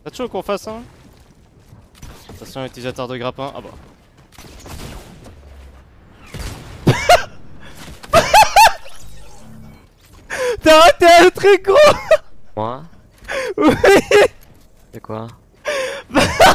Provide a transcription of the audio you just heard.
T'as chaud qu'on fasse un? Attention, utilisateur de grappin. Ah bah. T'as raté un truc gros. Moi? Oui. C'est quoi?